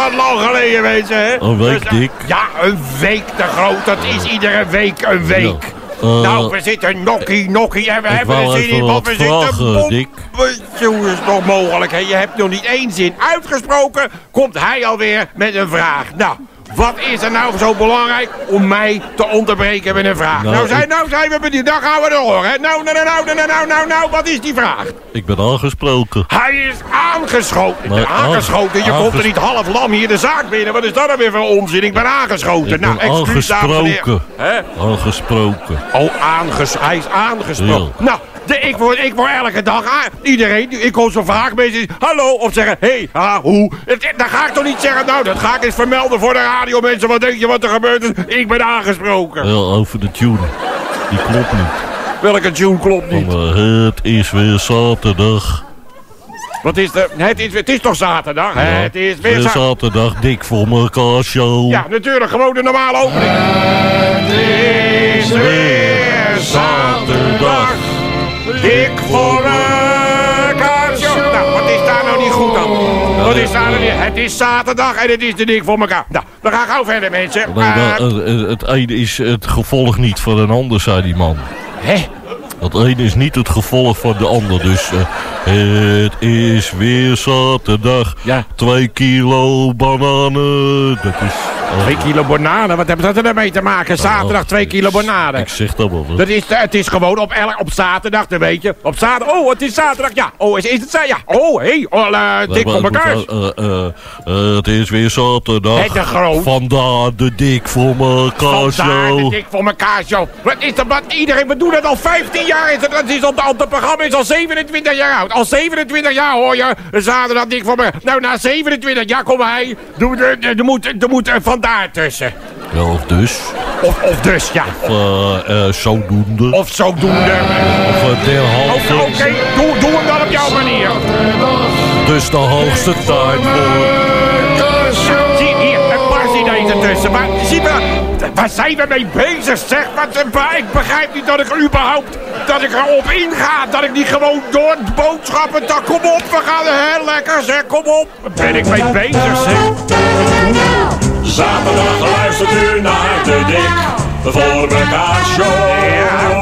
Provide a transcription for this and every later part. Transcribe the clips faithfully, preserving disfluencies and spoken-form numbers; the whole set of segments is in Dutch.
wat lang geleden, mensen, hè? Een week, Dick. Ja, een week te groot. Dat is iedere week een week. Ja. Uh, nou, we zitten nokkie, nokkie en we hebben er zin in, want we zitten bom. Dick. Hoe is het nog mogelijk, hè? Je hebt nog niet één zin uitgesproken, komt hij alweer met een vraag. Nou, wat is er nou zo belangrijk om mij te onderbreken met een vraag? Nou, nou, zijn, ik... nou zijn we benieuwd, dan gaan we door, hè? Nou, nou, nou, nou, nou, nou, nou, nou, wat is die vraag? Ik ben aangesproken. Hij is aangeschoten. Maar aangeschoten? Je aanges... komt er niet half lam hier de zaak binnen. Wat is dat dan weer voor onzin? Ik ben aangeschoten. Ik nou, ben excuus, aangesproken. Hè? Aangesproken. Oh, aanges... hij is aangesproken. Ja. Nou, de, ik, word, ik word elke dag aan. Iedereen, ik kom zo vaak mensen hallo, of zeggen, hé, hey, ha, hoe. Dan ga ik toch niet zeggen, nou, dat ga ik eens vermelden voor de radio, mensen. Wat denk je wat er gebeurt is? Ik ben aangesproken. Ja, over de tune. Die klopt niet. Welke tune klopt niet? Van, uh, het is weer zaterdag. Wat is er? Het is, het is toch zaterdag? Ja, het is weer, weer zaterdag. Dik voor mekaar show. Ja, natuurlijk. Gewoon de normale opening. Het is weer zaterdag. Dik voor mekaar show. Nou, wat is daar nou niet goed dan? Ja, wat is daar nou niet? Het is zaterdag en het is de dik voor mekaar. Nou, we gaan gauw verder, mensen. Nee, maar, uh, het ene is het gevolg niet van een ander, zei die man. Hè? Dat ene is niet het gevolg van de ander. Dus uh, het is weer zaterdag. Ja. Twee kilo bananen. Dat is... Uh, twee kilo bananen? Wat hebben ze er mee te maken? Zaterdag twee kilo bananen. Ik zeg dat wel. Dat is, het is gewoon op, elk, op zaterdag, dat weet je. Op zaterdag. Oh, het is zaterdag. Ja. Oh, is, is het zaterdag? Ja. Oh, hé. Hey. Oh, uh, dik voor elkaar. Uh, uh, uh, het is weer zaterdag. Het is groot. Vandaar de dik voor elkaar show. Vandaar de dik voor elkaar show. Wat is dat? Wat iedereen, we doen het al vijftien jaar. Is het, het, is op, op het programma is al zevenentwintig jaar oud. Al zevenentwintig jaar hoor je. Zaterdag dik voor elkaar. Nou, na zevenentwintig jaar kom hij. Er moet, er moet vandaar tussen. Ja, of dus. Of, of dus, ja. Of uh, uh, zodoende. Of zodoende. Of uh, derhalve. Oké, okay, doe, doe hem dan op jouw manier. Dus de hoogste tijd voor... Zie hier, een paar ideeën ertussen. Maar zie maar, waar zijn we mee bezig, zeg? Wat, ik begrijp niet dat ik überhaupt, dat ik erop inga. Dat ik niet gewoon door boodschappen, dan kom op, we gaan er heel lekker, zeg, kom op. Waar ben ik mee bezig, zeg? Zaterdag luistert u naar de dik voor mekaar show. Ja.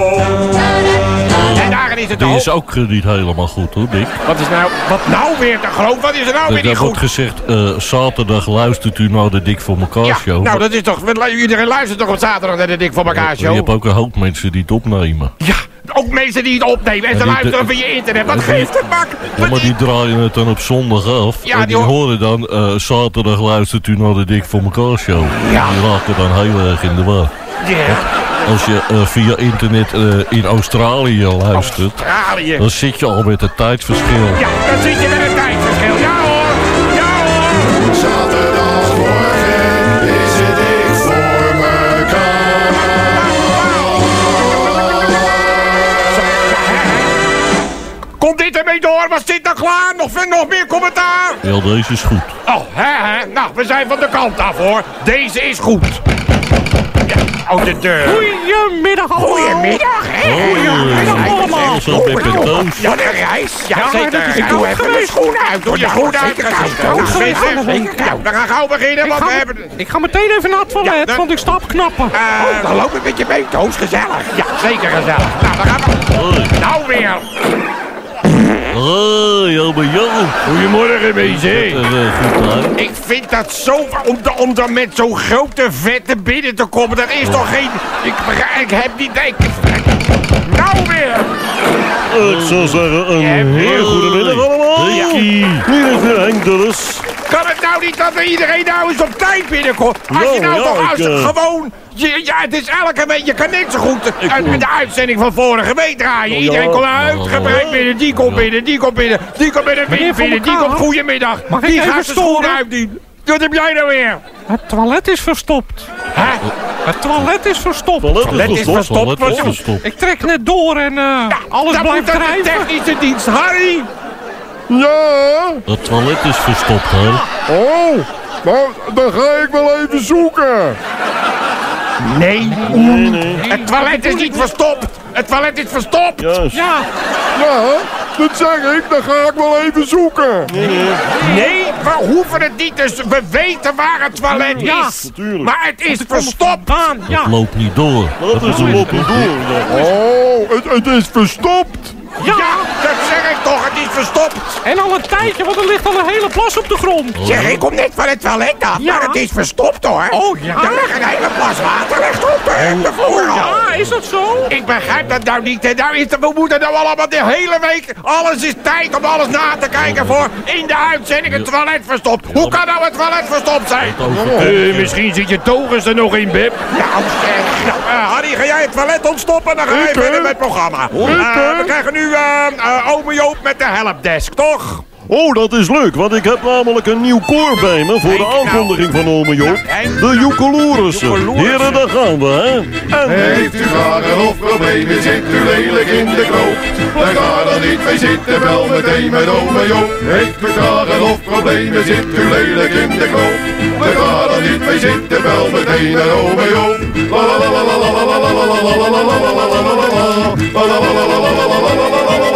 En daarin is het Die ook. is ook uh, niet helemaal goed hoor, Dick. Wat is nou, wat nou weer te groot? Wat is er nou de, weer niet goed? Er wordt gezegd, uh, zaterdag luistert u naar de dik voor mekaar ja, show. Nou, dat is toch, iedereen luistert toch op zaterdag naar de dik voor mekaar show? Je hebt ook een hoop mensen die het opnemen. Ja, ook mensen die het opnemen en ze luisteren via internet. Wat geeft het, mak? Ja, maar die draaien het dan op zondag af. Ja, en die, die horen dan, uh, zaterdag luistert u naar de dik voor mekaar show. Ja. Die raken dan heel erg in de war. Ja. Als je uh, via internet uh, in Australië luistert, Australië. dan zit je al met het tijdverschil. Ja, dan zit je met een tijdverschil. Ja hoor, ja hoor. Zaterdagmorgen is het dik voor mekaar. Komt dit ermee door? Was dit nou klaar? Nog, nog meer commentaar? Ja, deze is goed. Oh, hè, hè. Nou, we zijn van de kant af hoor. Deze is goed. Ja, oh, de deur. Goedemiddag allemaal. Goedemiddag, hè? Goedemiddag allemaal. Zo met de toos. Ja, de reis. Ja, Ja, zeker. dat is Ik doe koud even mijn geweest. schoenen uit. Doe je schoenen uit. zeker Zeker, koud. koud. Zeker, Zeker. zeker. Zeker. Nou, dan gaan we beginnen, Ik want ga, we hebben... ik ga meteen even naar het toilet, Ja, dat- want ik sta op knappen. Uh, dan loop ik met je mee, Toos. Gezellig. Ja, zeker gezellig. Nou, dan gaan we... Hoi. Nou weer. Hoi, oh, maar joh. Goedemorgen, mensen. Uh, goed uit. Ik vind dat zo... Om, de, om dan met zo'n grote vette binnen te komen, dat is toch geen... Ik, ik heb niet... Ik, nou weer. Ik zou zeggen, een Ja, hele goede middag allemaal. Ja. Hier is weer Henk Dulles. Kan het nou niet dat er iedereen nou eens op tijd binnenkomt? Als je Nou, nou ja, toch als ik, uh, gewoon... Je, ja, het is elke week, je kan net zo goed Ik, uit, uh, de uitzending van vorige week draaien. Oh, Iedereen ja. komt uitgebreid binnen, die komt binnen, die komt binnen, die komt binnen, Meneer binnen, Van binnen, die Mekaar. komt goedemiddag. Mag ik Die even gaat zijn schoenen storen? uitdienen. Wat heb jij nou weer? Het toilet is verstopt. Hè? Het toilet is verstopt. Toilet Toilet is is verstopt. verstopt. Toilet Wat is zo- verstopt. Ik trek net door en uh, alles Dan blijft moet dat de drijven. technische dienst. Harry! Ja, Het toilet is verstopt, hè? oh, maar dan ga ik wel even zoeken. Nee, Nee, nee. het toilet is niet verstopt. Het toilet is verstopt. Juist. Ja, Ja, dat zeg ik, dan ga ik wel even zoeken. Nee, we hoeven het niet, dus we weten waar het toilet Ja, is. natuurlijk. Maar het is verstopt. Daan, ja. Het loopt niet door. Dat is bedoel een je? lopen door. Oh, het, het is verstopt. Ja. Ja, dat zeg ik toch, het is verstopt. En al een tijdje, want er ligt al een hele plas op de grond. Zeg, ik kom net van het toilet af, Ja. maar het is verstopt hoor. Oh, ja? Er ligt een hele plas water ligt op de, de vloer al. Ja, is dat zo? Ik begrijp dat nou niet. Hè. Nou is het, we moeten nou allemaal de hele week... Alles is tijd om alles na te kijken voor in de uitzending het toilet verstopt. Hoe kan nou het toilet verstopt zijn? Uh, misschien zit je togens er nog in, Beb. Nou zeg, nou, uh, Harry, ga jij het toilet ontstoppen? Dan ga je Ik, verder hè? met het programma. Ik, Uh, hè? we krijgen nu uh, uh, ome Joop met de helpdesk, toch? Oh, dat is leuk, want ik heb namelijk een nieuw koor bij me voor de Kijk, nou. aankondiging van ome Joop. En? De Joekeloerissen. Joekeloerissen. Heren, daar gaan we, hè. En... Heeft u vragen of problemen, zit u lelijk in de kroop? Dan ga dan niet mee zitten, bel meteen met ome Joop. Heeft u vragen of problemen, zit u lelijk in de kroop? Dan ga dan niet mee zitten, bel meteen met ome Joop. La la la la la la la la la la la la la la la la la la la. La la la la la la la la la la la la la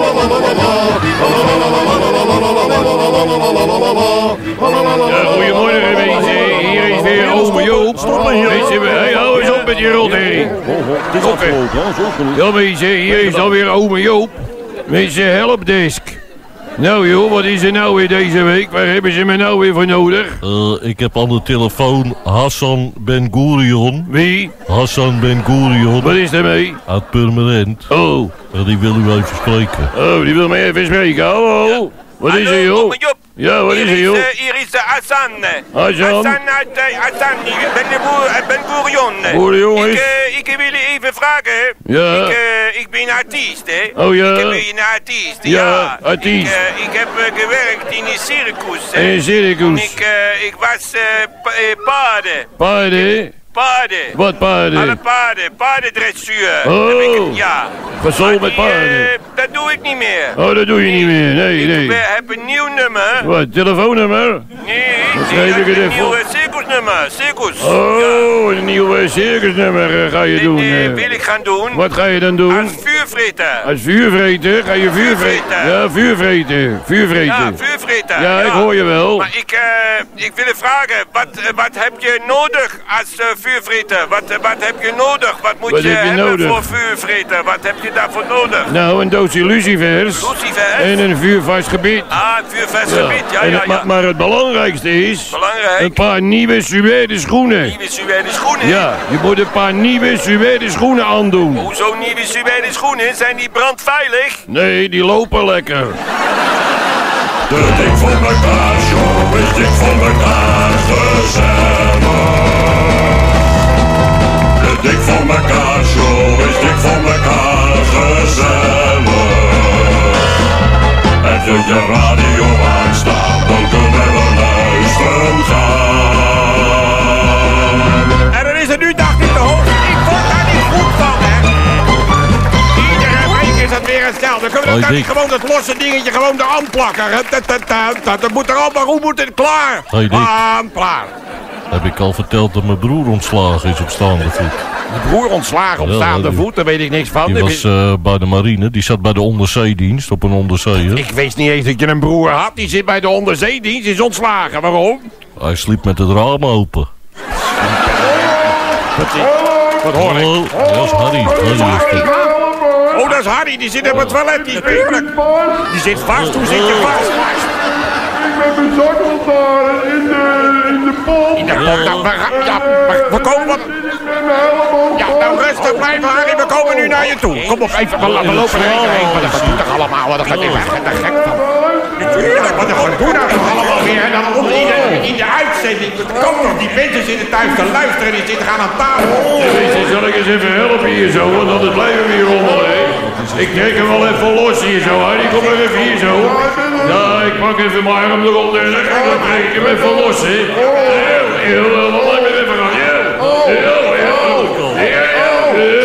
Ja, goedemorgen mensen, hier is weer ome Joop. Mensen, hey, hou eens op met die rotherrie. Het is afgelopen, hè. Zo genoeg. Ja mensen, hier is dan weer ome Joop. Mensen, helpdesk. Nou joh, wat is er nou weer deze week? Waar hebben ze me nou weer voor nodig? Eh, ik heb aan de telefoon Hassan Ben Gurion. Wie? Hassan Ben Gurion Wat is er mee? uit Purmerend. Oh, Ja, die wil u even spreken. oh, die wil mij even spreken. Hallo? Wat is er joh? Ja, wat is er joh? Hier is de Hassan. Hassan? Hassan uit uh, Hassan, hier. Ben de boer, uh, Ben Gurion. Gurion Ik, is- uh, ik wil je even vragen. Ja. Ik, uh, ik ben artiest, hè. Oh, ja. Ik ben een artiest. Ja, Ja, artiest. Ik, uh, ik heb uh, gewerkt in een circus. hè. In een circus. En ik, uh, ik was uh, pa uh, paarden. Paarden? Paarden. Wat Alle paarden? paarden. Paardendressuur. Oh. Heb ik- Ja. Gezond Maar met die, uh, paarden. dat doe ik niet meer. Oh, dat doe je niet meer. Nee, Ik nee. uh, heb een nieuw nummer. Wat, telefoonnummer? Nee, schrijf nee, ik het een even nieuw op. uh, circusnummer. Circus. Ja. Oh, een nieuwe circusnummer eh, ga je Dit doen. eh, eh. wil ik gaan doen. Wat ga je dan doen? Als vuurvreter. Als vuurvreter? Ga je vuurvreten? Vuurvreten. Ja, vuurvreten. Ja, Vuurvreten. vuurvreter. Ja, ik hoor je wel. Maar ik, eh, ik wil je vragen, wat, eh, wat heb je nodig als uh, vuurvreter? Wat, eh, wat heb je nodig? Wat moet Wat je, heb je hebben nodig? voor vuurvreter? Wat heb je daarvoor nodig? Nou, een doosje lucifers. Lucifers? En een vuurvast gebied. Ah, een vuurvast gebied, ja, En ja, het- ja. maar, maar het belangrijkste is... Belangrijk. Een paar nieuwe suède schoenen. Nieuwe suède schoenen. Ja, je moet een paar nieuwe suède schoenen aandoen. Hoezo nieuwe suède schoenen? Zijn die brandveilig? Nee, die lopen lekker. De dik voor elkaar show is dik voor elkaar gezellig. De dik voor elkaar show is dik voor elkaar gezellig. Heb je je radio aanstaan, dan kunnen we luisteren gaan. En dan is het nu dag niet te hoog. Ik word daar niet goed van, hè. Iedere week is het weer hetzelfde. Kunnen we Hoi, dan niet Dick. gewoon dat losse dingetje gewoon eraan plakken? hè? Dat, dat, dat, dat, dat moet er allemaal, hoe moet het klaar? Hoi, Dick. Aan, klaar. Heb ik al verteld dat mijn broer ontslagen is op staande voet. De broer ontslagen op Ja, staande die- voet, daar weet ik niks van. Die was eh, bij de marine, die zat bij de onderzeedienst op een onderzeeër. Ik wist niet eens dat je een broer had. Die zit bij de onderzeedienst, is ontslagen. Waarom? Hij sliep met het raam open. Wat, is, wat hoor ik? Hallo, dat is Harry. Harry is dit. Oh, dat is Harry. Die zit op het toilet. Die is bezig. Die zit vast. Hoe zit je vast? Ik heb mijn zakkel daar in de, in de pot. In de pot. Nou, we, gaan- ja, we, we komen... Ja, nou rustig blijven, Harry. We komen nu naar je toe. Kom op, even. We, we lopen er even heen. Wat een gedoe toch allemaal. Wat een gedoe. Waar gaat daar gek van? Natuurlijk, wat een gedoe nou toch allemaal weer. En dan onder in de, in de uitzending. Kom toch, die mensen zitten thuis te luisteren. Die zitten gaan aan tafel. Mensen, zal ik eens even helpen hier zo, want anders blijven we hier rommelen, hè? Ik trek hem wel even los hier zo, Harry. Kom maar even hier zo. Ja, ik pak even mijn arm eronder en dan trek ik hem even los, hè? Heel, heel, wat laat me even gaan. Heel, heel, heel, heel,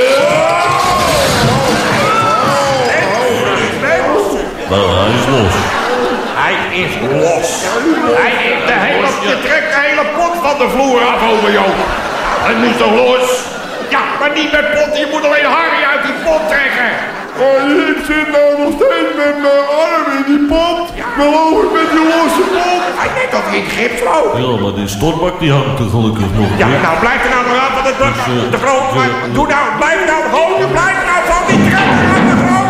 Nou, hij is los. Hij is los. Hij is de hele, je trekt de hele pot van de vloer af, over Joop. Hij moest toch los? Ja, maar niet met pot. Je moet alleen Harry uit die pot trekken. Maar ik zit nou nog steeds met mijn arm in die pot. Geloof ik met die losse pot. Hij net of je in gips loopt. Ja, maar die stortbak die hangt er gelukkig nog. Ja, hè? nou blijf er nou nog af, want het wordt Dus, uh, te groot. uh, Maar doe nou, blijf nou gewoon, blijf nou van die trap aan de grond.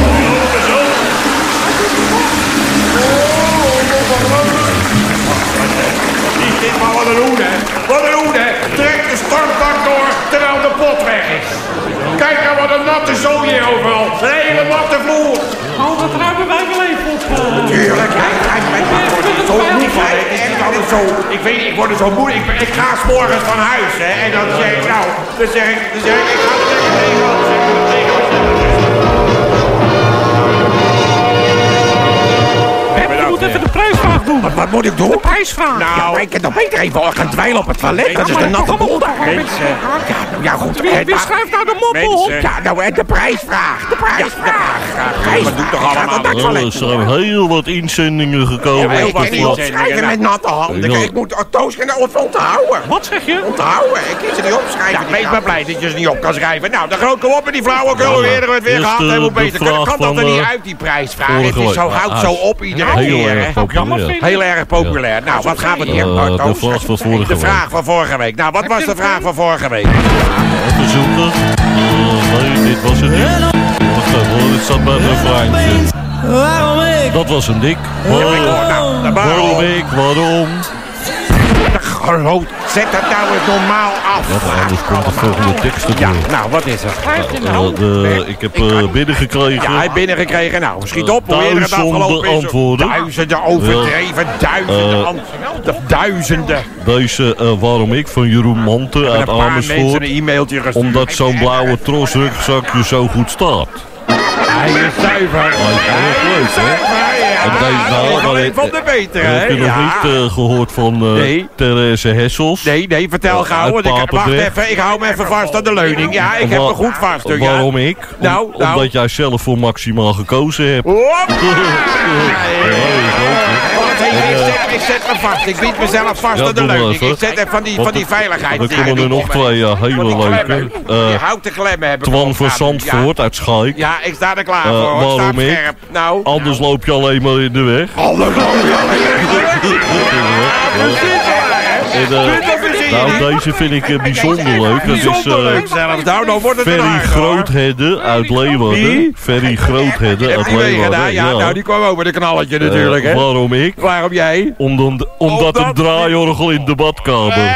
Niet dit, maar wat een hoede. Wat een hoede. Trek de stortbak door terwijl de pot weg is. Kijk nou wat een natte zooi hier overal. Een hele natte vloer. Oh, dat ruimen wij wel even op. Tuurlijk, hij hij hij wordt er zo moe van. Het is niet altijd zo. Ik weet niet, ik word er zo moe. Ik, ik ga 's morgens van huis, hè. En dan zeg ik, nou, dan zeg ik, dan zeg ik, ik ga er even tegen. Dan zeg ik er tegen. Je moet even de prijsvraag doen. Wat, wat moet ik doen? De prijsvraag. Nou, ja, maar ik kan toch beter even gaan dweilen op het toilet. Dat is maar een natte kom op, boel daar. kom op. Mensen. Ja, nou, ja, goed. Wie, eh, wie maar- schrijft nou de moppel op? Mensen. Ja, nou, eh, de prijsvraag. De prijsvraag. Ja, wat doet toch allemaal? Dat Ja, er zijn heel wat inzendingen gekomen. Ja, op ik de kan niet vlag. opschrijven met natte handen. Ja. Ik moet Toos gaan onthouden. Wat zeg je? Onthouden. Ik kan ze niet opschrijven. Ja, wees maar blij dat je ze niet op kan schrijven. Nou, de grote kom op met die flauwekul. Ja, Weer, weer, weer eerst, gehad. eh, Helemaal de beter. Kan, vraag kan dat van, er niet eh, uit, die prijsvraag? Het vorige is zo, week. houdt Ah, zo op iedere heel keer. erg hè. populair. Heel erg populair. Nou, wat gaan we hier, Eh, Bart de Toos? vraag van vorige De week. vraag van vorige week. Nou, wat was de vraag van vorige week? Even zoeken. Uh, nee, dit was het niet. Wacht even hoor, dit staat bij het refreintje. Waarom ik? Dat was een dik. Nou, de Waarom bal. ik, waarom? Groot. Zet dat nou eens normaal af. Ja, maar anders komt de volgende tekst er Ja, door. nou, wat is er? Eh, de, ik heb uh, binnengekregen. Ja, hij heeft binnengekregen. Nou, schiet op hoe eerder het Duizenden afgelopen is. antwoorden. Duizenden overdreven, duizenden Eh, antwoorden. Duizenden. Deze uh, waarom ik van Jeroen Manten En uit een paar mensen Amersfoort. een e-mailtje gestuurd. Omdat zo'n blauwe trosrugzakje zo goed staat. Hij is zuiver. Hij is erg leuk, hè? En deze nou, maar Alleen het- van de betere, hè? Heb je nog Ja. niet uh, gehoord van uh, Nee. Therese Hessels? Nee, nee, vertel Uh, gauw. uit want ik- Wacht Papendrecht. even, ik hou me even vast aan de leuning. Ja, ik heb Wa- me goed vast. hoor, ja. Waarom ik? Om- Nou, nou. Omdat jij zelf voor maximaal gekozen hebt. Hoppa! Ja, Wacht even, ik zet, ik zet me vast. Ik bied mezelf vast Ja, aan de doe maar leuning. even. Ik zet even van die, Want van die er- veiligheid. Er komen er nog twee ja, hele leuke. Die Uh, houten klemmen hebben. Twan van Zandvoort uit Schaik. Ja, ik sta er klaar Uh, voor. hoor. Ik sta waarom ik? scherp. Nou. Anders loop je alleen maar in de weg. Alles En, uh, nou, deze vind ik uh, bijzonder leuk. Dat is Bijzonder leuk uh, zelfs. Nou, nou wordt het een Ferry aardig, hoor. Groothedde uit Leeuwarden. Wie? Ferry Groothedde Heb uit je meegedaan? Leeuwarden. Ja, nou, die kwam over de knalletje Uh, natuurlijk, hè. waarom ik? Waarom jij? Omdat, omdat een Omdat- draaiorgel in de badkamer.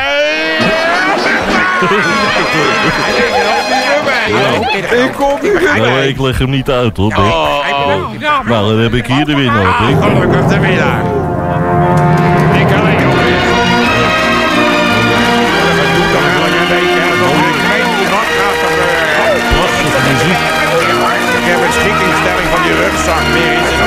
Ik kom niet meer Nee, bij. ik leg hem niet uit hoor. Dick. Oh, oh. Ja, maar Nou, dan heb ik hier de winnaar. Ah, Dick. gelukkig de winnaar. Ik kan niet op. Dat doet toch elke week, hè? Dat ik weet niet wat gaat gebeuren. Prachtige muziek. Ik heb een schikkingstelling van die rugzak weer in zijn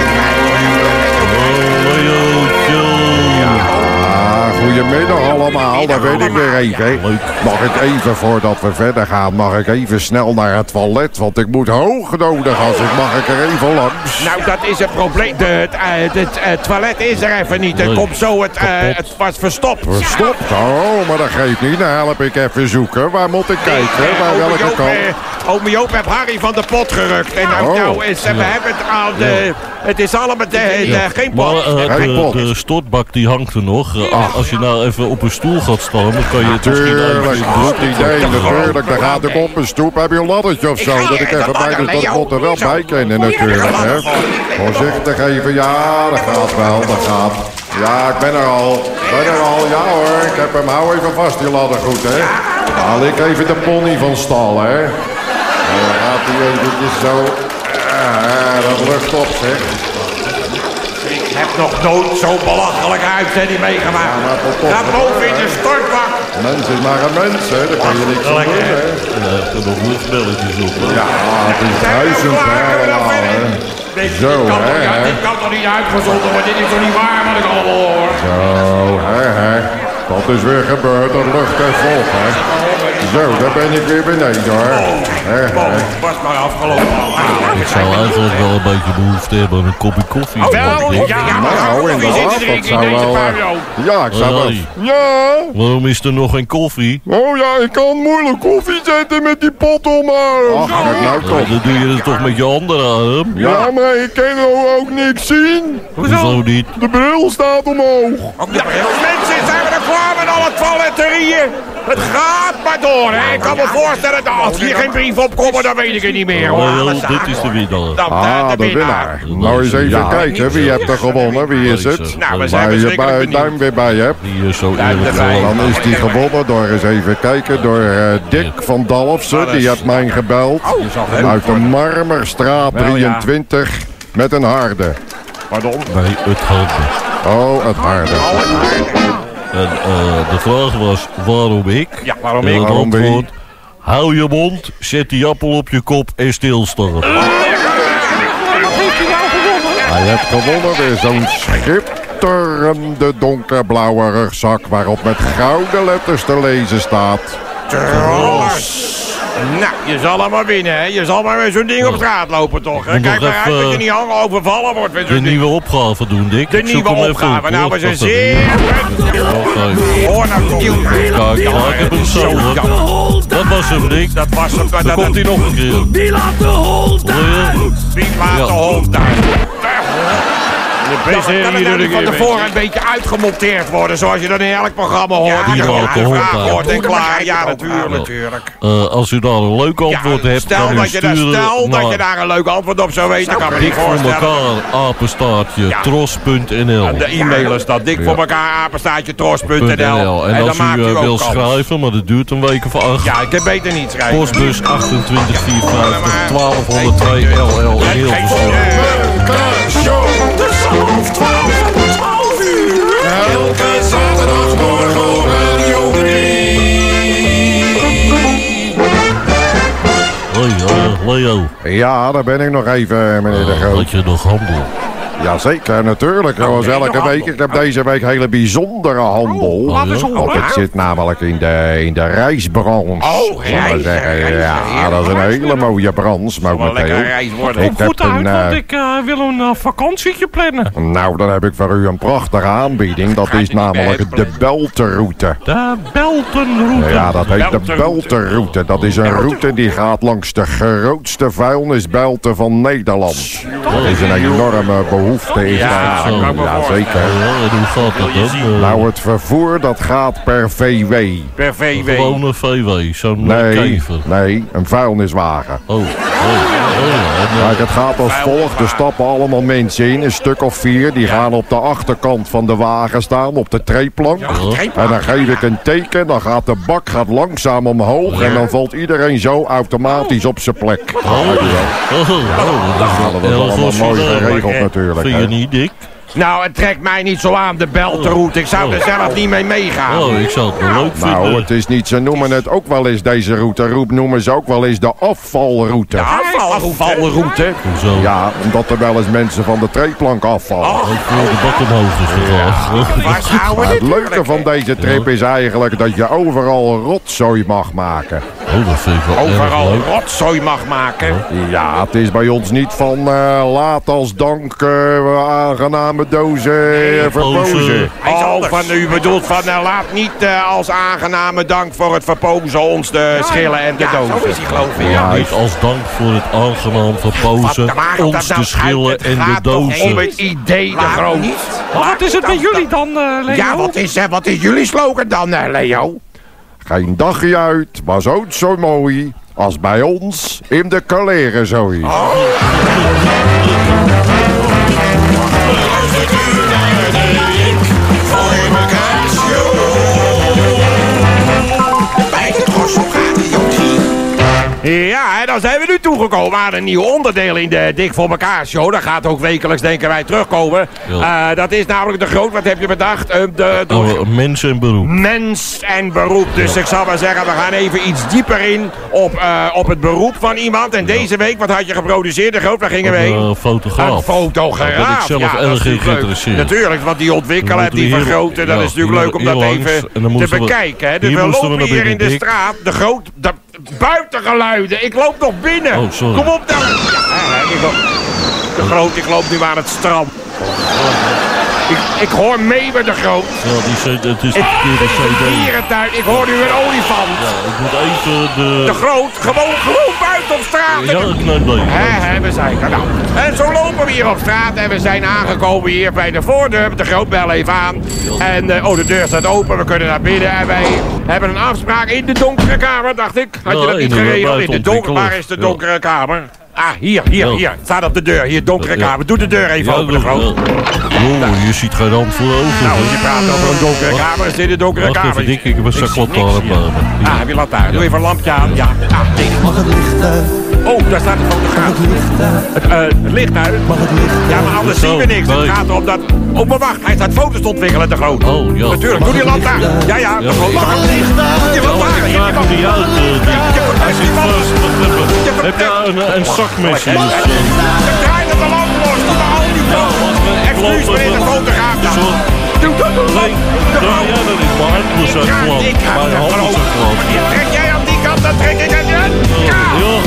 Oh, Leootje. Ah, goedemiddag allemaal, dat weet ik weer even. Leuk. Mag ik even, voordat we verder gaan, mag ik even snel naar het toilet? Want ik moet hoog nodig als ik mag ik er even langs. Nou, dat is het probleem. De, het, eh, het eh, toilet is er even niet. Het Nee. komt zo, het, eh, Kapot. het was verstopt. Verstopt? Oh, maar dat geeft niet. Dan help ik even zoeken. Waar moet ik kijken? Eh, Bij ome welke Joop, kant? eh, ome Joop heeft Harry van de pot gerukt. En nou, Oh. nou is, eh, we hebben het al de... Het is allemaal de, de- geen Maar pot. uh, Geen de, pot. de stortbak die hangt er nog. Uh, als je nou even op een stoel gaat staan, dan kan je het misschien Tuurlijk, even... goed idee, natuurlijk. Dan gaat ik op een stoep. Heb je een laddertje of zo? Ik ga Dat ik hier, even dat bij de ladder, dat Leo. moet er wel Zo. bij kennen natuurlijk. Hè. Voorzichtig even. Ja, dat gaat wel, dat gaat. Ja, ik ben er al. Ik ben er al. Ja hoor, ik heb hem. Hou even vast, die ladder goed, hè. Haal ik even de pony van stal, hè. En dan gaat hij eventjes zo. Ja, dat lucht op, zeg. Ik heb nog nooit zo'n belachelijke uitzending meegemaakt. Ja, maar tot- tot- Ga boven in de stortbak. Mens is maar een mens, hè. Daar kan je niks aan doen, hè. Ja, er zijn nog luchtbelletjes op. Hè? Ja, het is duizend hè, allemaal, hè. Dit, Zo, dit kan hè, toch, ja, hè. dit kan toch niet uitgezonden worden? Dit is toch niet waar wat ik allemaal hoor? Zo, hè, hè. Dat is weer gebeurd, dat lucht heeft volk, hè. Zo, daar ben ik weer beneden hoor. Hè, hè. Was maar afgelopen. Ik zou eigenlijk wel een beetje behoefte hebben aan een kopje koffie. Oh, man. wel? Ik- Ja, ja, Nou, inderdaad, dat zou wel... eh, Ja, ik zou wel... Hey, Ja? waarom is er nog geen koffie? Oh ja, ik kan moeilijk koffie zetten met die pot omhoog. Ach, kijk nou Ja, toch. dan doe je het toch met je handen aan, hè? Ja, maar ik kan nou ook niks zien. Hoezo niet? De bril staat omhoog. Ja, mensen, zijn we er klaar met alle toiletterieën? Het gaat maar door, hè? Ik kan me voorstellen dat als hier geen brief opkomt, dan weet ik het niet meer, hoor. Oh, Alles dit is de winnaar. Dan, Ah, de, de winnaar. Nou eens even Ja. kijken, wie hebt er gewonnen? Wie is het? Nou, we zijn Waar je verschrikkelijk bij- benieuwd. duim weer bij hebt. Die is zo Duim eerlijk erbij. wel. Dan is die gewonnen door eens even kijken door eh, Dick van Dalfsen. Die heeft mij gebeld. Uit de Marmerstraat Wel, ja. drieëntwintig met een harde. Pardon? Nee, het harde. Oh, het harde. En eh, de vraag was, waarom ik? Ja, waarom En ik? het Waarom wie? antwoord, hou je mond, zet die appel op je kop en stilstaan. Wat heeft hij nou gewonnen? Hij heeft gewonnen weer zo'n schitterende donkerblauwe rugzak waarop met gouden letters te lezen staat. Trollers. Nou, je zal hem maar winnen, hè? Je zal maar met zo'n ding op straat lopen, toch? Hè? Moet Kijk nog maar uit even, dat je niet hangen overvallen wordt met De zo'n ding. nieuwe opgave doen, Dick. De Ik zoek nieuwe hem even opgave. op, Nou, hoor. we zijn Wacht even. zeer... Oké. Hoor nou, kom. Kijk, ja, ik heb hem zo. hoor. Dat was hem, Dick. Dat was hem. Dan Dat, komt hij nog een keer. Wie laat de hond Hoor je? Wie laat Ja. de hond daar? De Kan beste het nou iedere niet van keer. tevoren een beetje uitgemonteerd worden, zoals je dat in elk programma hoort? die gewoon laat de een hond vraag daar. hoort en klaar. Ja, natuurlijk, natuurlijk. Eh, als u daar een leuk antwoord Ja, hebt, stel kan u dat je, daar, sturen stel dat je naar daar een leuk antwoord op zou weten, kan ik me niet dik voor voorstellen. elkaar, apenstaartje, Ja. tros punt n l. De e-mail is dat dik voor elkaar, apenstaartje, tros punt n l. En als dan u maakt eh, u wil ook kans. schrijven, maar dat duurt een week of acht. Ja, ik heb beter niet schrijven. Postbus achtentwintig vierenvijftig twaalfhonderdtwee L L in Hilversum. Elke zaterdagmorgen op Radio drie. Hoi, eh, Leo. Ja, daar ben ik nog even, meneer de Eh, Groot. had je nog handel? Jazeker, natuurlijk. Zoals ben je elke nog week. Ik heb deze week hele bijzondere handel. Laat eens ja? Want horen. ik zit namelijk in de, in de reisbranche. Oh, zullen we reis, zeggen. reis, Ja, reis. dat is een hele mooie branche Wel een lekker momenteel. reis worden. Ik Kom heb goed een, uit, eh, want ik eh, wil een eh, vakantietje plannen. Nou, dan heb ik voor u een prachtige aanbieding. Dat is namelijk de Beltenroute. De Beltenroute. Ja, dat heet de Beltenroute. Beltenroute. Dat is een route die gaat langs de grootste vuilnisbelten van Nederland. Dat is een enorme behoefte. Is Ja, dat. dat kan ik me Ja, voorstellen. zeker. Ja, en hoe gaat dat dan? Eh, Nou, het vervoer dat gaat per V W. Per V W. Gewoon een V W, zo'n Nee, kever. nee, een vuilniswagen. Oh, oh, oh, ja. En, eh, Kijk, het gaat als volgt. Er stappen allemaal mensen in, een stuk of vier. Die gaan op de achterkant van de wagen staan, op de treeplank. En dan geef ik een teken, dan gaat de bak gaat langzaam omhoog. En dan valt iedereen zo automatisch op zijn plek. Oh, oh, oh, dat is Ja, dat is wel allemaal heel mooi goed. geregeld natuurlijk. Vind je hè. niet, Dick? Nou, het trekt mij niet zo aan, de Beltenroute. Ik zou er zelf niet mee meegaan. Oh, ik zou het wel leuk Nou, vinden. het is niet, ze noemen het ook wel eens deze route. Roep noemen ze ook wel eens de afvalroute. Afvalroute. Zo. Ja, omdat er wel eens mensen van de treeplank afvallen. Ik voel de bak omhoog is gegaan. Waar zouden Maar we het dit leuke van deze trip is eigenlijk dat je overal rotzooi mag maken. Oh, dat vind ik wel erg overal leuk. rotzooi mag maken? Ja, het is bij ons niet van eh, laat als dank eh, aangename dozen eh, verpozen. Oh, van, u bedoelt van uh, laat niet uh, als aangename dank voor het verpozen ons de schillen en de dozen. Zo is hij geloof ik. Ja, Niet als dank voor het aangenaam verpozen, Wat maakt dat ons nou de schillen uit? Het en de gaat toch om dozen. het idee de groot. Maar wat is het met jullie dan, eh, Leo? Ja, wat is, uh, wat is jullie slogan dan, uh, Leo? Geen dagje uit was ook zo mooi als bij ons in de kaleren zoiets. Voor elkaar show. Bij de Tros op Radio drie. Ja, en dan zijn we nu toegekomen aan een nieuw onderdeel in de Dik voor elkaar show. Dat gaat ook wekelijks, denken wij, terugkomen. Ja. Uh, dat is namelijk de groot, wat heb je bedacht? Uh, de, de... Oh, mens en beroep. Mens en beroep. Dus ja. ik zal maar zeggen, we gaan even iets dieper in op, uh, op het beroep van iemand. En deze ja. week, wat had je geproduceerd? De groot, waar gingen we heen? Een fotograaf. Een fotograaf. Daar ben ik zelf ja, erg in geïnteresseerd. Natuurlijk, want die ontwikkelen en die vergroten, dat ja, is natuurlijk leuk om dat even te bekijken. Hè. Dus we lopen we hier in de straat, de groot, de buitengeluiden. Ik loop nog binnen. Oh, sorry. Kom op dan. Ja, ik loop, de groot, ik loop nu aan het strand. Ik, ik hoor mee met de groot. Ja, die het is de verkeerde C D. Dierentuin, ik hoor nu een olifant. Ja, ik moet even de... De groot, gewoon, gewoon buiten op straat. Ja, ik neem mee. Hè, hè, we zijn er nou. En zo lopen we hier op straat en we zijn aangekomen hier bij de voordeur. De groot bel even aan. En, uh, oh, de deur staat open, we kunnen naar binnen. En wij hebben een afspraak in de donkere kamer, dacht ik. Had je ja, dat niet geregeld? In de donkere, waar is de donkere ja. kamer? Ah, hier, hier, hier. Staat op de deur. Hier, donkere ja. kamer. Doe de deur even ja, open, de groot. Ja. Oh, je ziet geen rand voor ogen. Nou, als je praat over een donkere ja. kamer, is dit de donkere Wacht kamer. Even, dik, ik heb een zak lantaarn. Ah, heb je lantaarn? Doe even een lampje aan. Ja. Ah, mag het licht uit? Oh, daar staat de fotograaf. Mag het licht uit? Het, uh, het licht uit? Mag het licht uit? Ja, maar anders zien we niks. Het gaat erom dat... Oh, maar wacht. Hij staat foto's te ontwikkelen, de groot. Oh, ja. Natuurlijk. Doe die lantaarn. Ja, ja. ja. Mag het licht uit? Je lantaarn. Ik raak hem niet uit, Dick. Hij zit vast. Heb je een, een zakmesje? Je draait het de lamp los. Doe maar al die foto's. Excuus, meneer de fotograaf. Doe, doe, doe. Nee, draai jij dat niet. Mijn handen zijn glad. Mijn handen zijn glad. Trek jij aan die kant, dan trek ik aan die kant. Ja.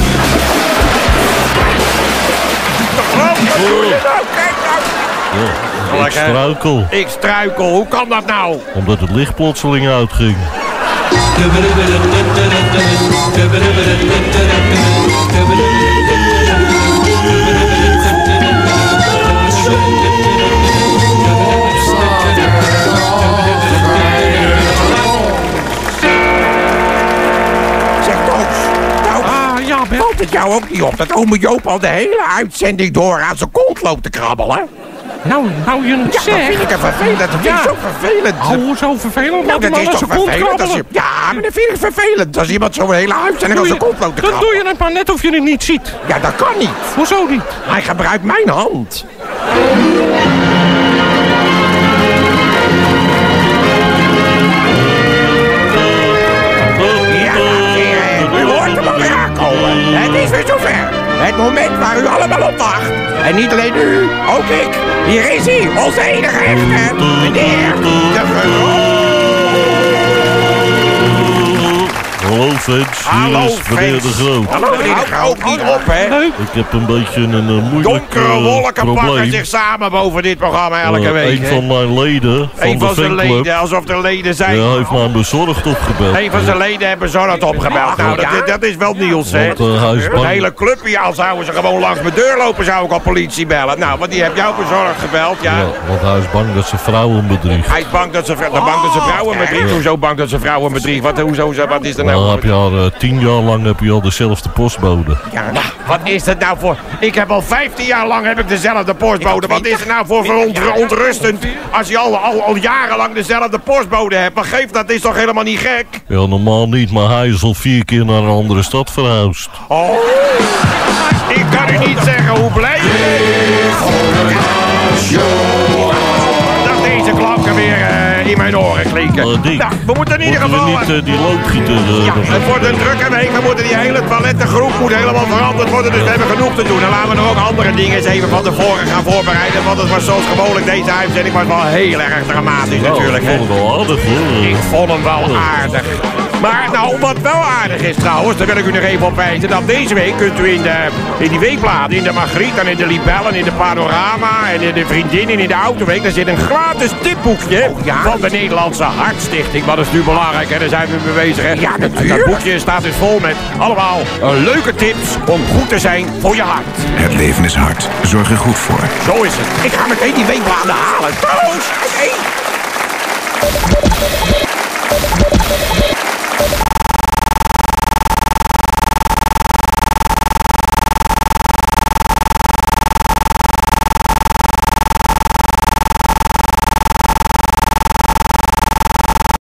De groot, wat doe je nou? Kijk nou. Ja, ik struikel. Ik struikel, hoe kan dat nou? Omdat het licht plotseling uitging. Zeg Toos, nou, Ah, ja, Ben. valt het jou ook niet op dat ome Joop al de hele uitzending door aan zijn kont loopt te krabbelen? Nou, nou je het Ja, dat zegt. vind ik een vervelend. Dat vind ik Ja. zo vervelend. Oh, zo vervelend. Nou, Laat hem dat is maar toch aan zijn kont vervelend als je... krabbelen. Ja, maar dat vind ik vervelend. Als iemand zo'n hele uitzending aan zijn kont loopt te Dan krabbelen. doe je het maar net of je het niet ziet. Ja, dat kan niet. Hoezo niet? Hij gebruikt mijn hand. Ja, dames en heren, u hoort hem al aankomen. Het is weer zover. Het moment waar u allemaal op wacht. En niet alleen u, ook ik. Hier is hij, onze enige echte, meneer de Groot. Hallo fans, Hallo, hier is meneer de Groot. Hallo meneer de Groot, niet op hè. Ik heb een beetje een, een moeilijk Donkere uh, wolken pakken probleem. zich samen boven dit programma elke Uh, week. Een hè. van mijn leden van Een de van zijn fanclub, leden, alsof er leden zijn. ja, heeft mij bezorgd opgebeld. Een van zijn leden hebben Zorrat opgebeld. Nou, dat, is- dat is wel nieuws, hè. Want, uh, hij is De bang. hele club hier, al zouden ze gewoon langs mijn deur lopen, zou ik al politie bellen. Nou, want die heeft jou bezorgd gebeld, ja. Ja, want hij is bang dat ze vrouwen bedriegt. Hij is bang dat ze, vrou- bang dat ze vrouwen bedriegt. Hoezo bang dat ze vrouwen bedriegt? Wat, hoezo, wat is er Nou, nou? heb je al uh, tien jaar lang heb je al dezelfde postbode. Ja, nou, wat is dat nou voor... Ik heb al vijftien jaar lang heb ik dezelfde postbode. Wat is er nou voor verontrustend ontrustend als je al, al, al jarenlang dezelfde postbode hebt? Maar geef, dat is toch helemaal niet gek? Ja, normaal niet, maar hij is al vier keer naar een andere stad verhuisd. Oh, ik kan u niet zeggen hoe blij ik ben dat deze klanken weer uh, in mijn oren klinken. Uh, Dick, nou, we moeten in ieder moeten geval... we niet uh, die loodgieter... Uh, ja, nog het wordt een drukke week. We moeten die hele toilettengroep moet helemaal veranderd worden. Dus we hebben genoeg te doen. En laten we er ook andere dingen eens even van tevoren gaan voorbereiden. Want het was zoals gewoonlijk deze uitzending was wel heel erg dramatisch nou, natuurlijk. Ik vond het wel aardig hoor. Ik vond hem wel aardig. Maar nou, wat wel aardig is trouwens, daar wil ik u nog even op wijzen. Dat deze week kunt u in, de, in die weekbladen, in de Margriet en in de Libellen, in de Panorama en in de Vriendin en in de Autoweek. Daar zit een gratis tipboekje oh, ja? van de Nederlandse Hartstichting. Wat is nu belangrijk, hè? Daar zijn we mee bezig, hè? Ja, natuurlijk. Dat boekje staat dus vol met allemaal uh, leuke tips om goed te zijn voor je hart. Het leven is hard. Zorg er goed voor. Zo is het. Ik ga meteen die weekbladen halen. Trouwens, hey.